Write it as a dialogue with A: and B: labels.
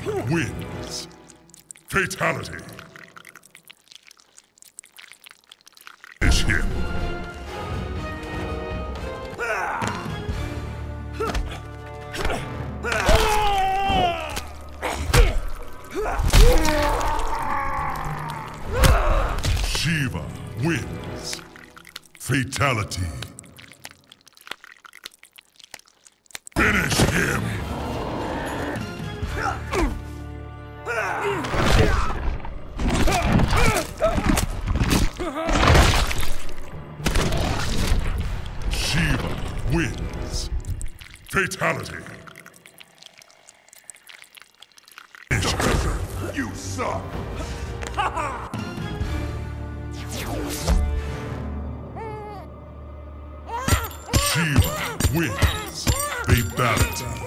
A: wins. Fatality. Finish him. Sheeva wins. Fatality. Finish him. Sheeva wins. Fatality. Finish him. You suck. Sheeva wins. Babality.